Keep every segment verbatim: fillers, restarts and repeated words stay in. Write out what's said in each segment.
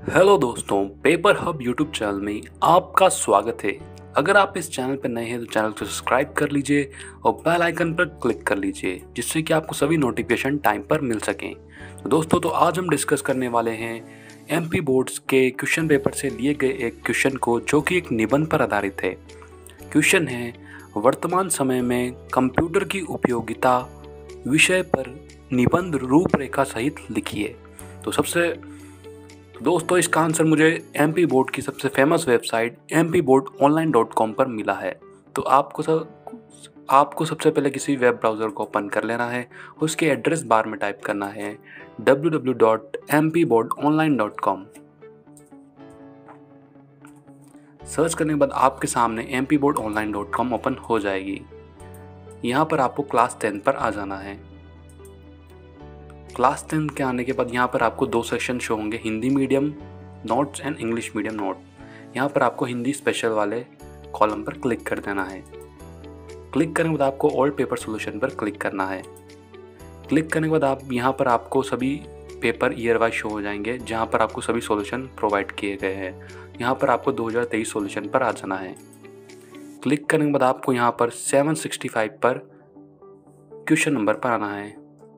Hello दोस्तों, paper hub YouTube channel में आपका स्वागत है। अगर आप इस चैनल पर नए हैं तो चैनल को सब्सक्राइब कर लीजिए और बेल आइकन पर क्लिक कर लीजिए, जिससे कि आपको सभी नोटिफिकेशन टाइम पर मिल सकें। तो दोस्तों, तो आज हम डिस्कस करने वाले हैं एमपी बोर्ड्स के क्वेश्चन पेपर से लिए गए एक क्वेश्चन को, जो कि एक निबंध पर आधारित है। क्वेश्चन है, वर्तमान समय में कंप्यूटर की उपयोगिता विषय पर निबंध रूपरेखा सहित लिखिए। तो सबसे दोस्तों, इसका आंसर मुझे एमपी बोर्ड की सबसे famous website M P board online dot com पर मिला है। तो आपको सब आपको सबसे पहले किसी वेब ब्राउज़र को ओपन कर लेना है। उसके एड्रेस बार में टाइप करना है W W W dot M P board online dot com. Search करने के बाद आपके सामने M P board online dot com open हो जाएगी। यहाँ पर आपको क्लास टेन पर आ जाना है। क्लास टेन के आने के बाद यहाँ पर आपको दो सेक्शन शो होंगे, Hindi medium notes and English medium note. यहाँ पर आपको हिंदी स्पेशल वाले कॉलम पर क्लिक कर देना है। क्लिक करने के बाद आपको ऑल पेपर सॉल्यूशन पर क्लिक करना है। क्लिक करने के बाद आप यहाँ पर आपको सभी पेपर ईयर वाइज शो हो जाएंगे, जहाँ पर आपको सभी सॉल्यूशन प्रोवाइड किए गए हैं। यहाँ पर आपको दो हज़ार तेईस सॉल्यूशन पर आ जाना है। क्लिक करने के बाद आपको यहाँ पर सेवन सिक्सटी फाइव पर क्वेश्चन नंबर पर आना है।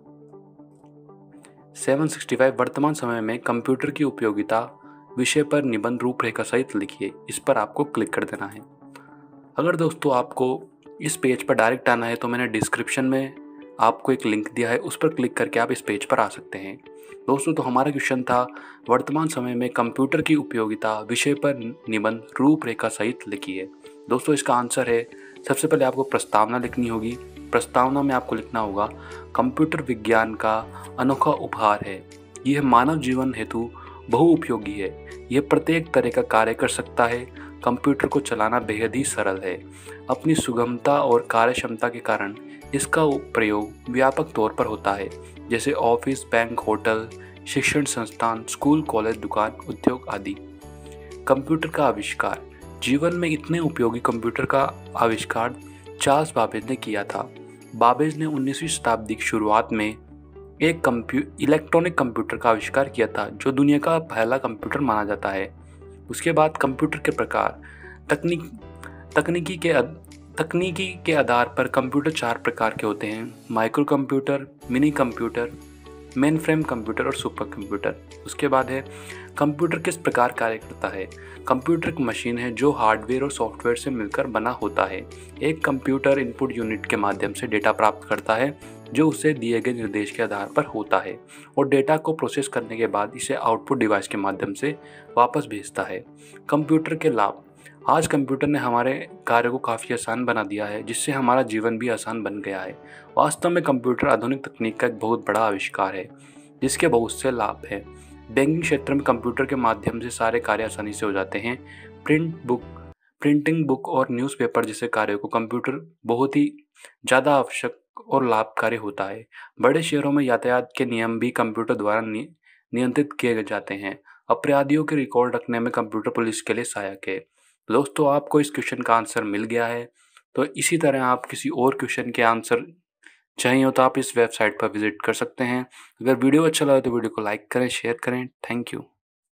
सेवन सिक्सटी फाइव वर्तमान समय में कंप्यूटर की उपयोगिता विषय पर निबंध रूपरेखा सहित लिखिए। इस पर आपको क्लिक कर देना है। अगर दोस्तों आपको इस पेज पर डायरेक्ट आना है तो मैंने डिस्क्रिप्शन में आपको एक लिंक दिया है, उस पर क्लिक करके आप इस पेज पर आ सकते हैं। दोस्तों, तो हमारा क्वेश्चन था, वर्तमान समय में कंप्यूटर की उपयोगिता विषय पर निबंध रूपरेखा सहित लिखिए। दोस्तों, इसका आंसर है, सबसे पहले आपको प्रस्तावना लिखनी होगी। प्रस्तावना में आपको लिखना होगा, कंप्यूटर विज्ञान का अनोखा उपहार है। यह मानव जीवन हेतु बहुउपयोगी है। यह प्रत्येक तरह का कार्य कर सकता है। कंप्यूटर को चलाना बेहद ही सरल है। अपनी सुगमता और कार्यक्षमता के कारण इसका प्रयोग व्यापक तौर पर होता है, जैसे ऑफिस, बैंक, होटल, शिक्षण संस्थान, स्कूल, कॉलेज, दुकान, उद्योग आदि। कंप्यूटर का आविष्कार, जीवन में इतने उपयोगी कंप्यूटर का आविष्कार चार्ल्स बाबेज ने किया था। बाबेज ने उन्नीसवीं शताब्दी की शुरुआत में एक कंप्यू इलेक्ट्रॉनिक कंप्यूटर का आविष्कार किया था, जो दुनिया का पहला कंप्यूटर माना जाता है। उसके बाद कंप्यूटर के प्रकार, तकनीक तकनीकी के तकनीकी के आधार पर कंप्यूटर चार प्रकार के होते हैं: micro computer, mini computer, mainframe computer और सुपर कंप्यूटर। उसके बाद है कंप्यूटर किस प्रकार कार्य करता है। कंप्यूटर एक मशीन है जो हार्डवेयर और सॉफ्टवेयर से मिलकर बना होता है। एक कंप्यूटर इनपुट यूनिट के माध्यम से डेटा प्राप्त करता है, जो उसे दिए गए निर्देश के आधार पर होता है, और डेटा को प्रोसेस करने के बाद इसे आउटपुट डिवाइस के माध्यम से वापस भेजता है। कंप्यूटर के लाभ, आज कंप्यूटर ने हमारे कार्य को काफ़ी आसान बना दिया है, जिससे हमारा जीवन भी आसान बन गया है। वास्तव में कंप्यूटर आधुनिक तकनीक का एक बहुत बड़ा आविष्कार है, जिसके बहुत से लाभ हैं। बैंकिंग क्षेत्र में कंप्यूटर के माध्यम से सारे कार्य आसानी से हो जाते हैं। प्रिंट बुक प्रिंटिंग बुक और न्यूज़पेपर जैसे कार्यों को कंप्यूटर बहुत ही ज़्यादा आवश्यक और लाभकारी होता है। बड़े शहरों में यातायात के नियम भी कंप्यूटर द्वारा नि, नियंत्रित किए जाते हैं। अपराधियों के रिकॉर्ड रखने में कंप्यूटर पुलिस के लिए सहायक है। दोस्तों, आपको इस क्वेश्चन का आंसर मिल गया है। तो इसी तरह आप किसी और क्वेश्चन के आंसर चाहिए हो तो आप इस वेबसाइट पर विजिट कर सकते हैं। अगर वीडियो अच्छा लगा तो वीडियो को लाइक करें, शेयर करें। Thank you.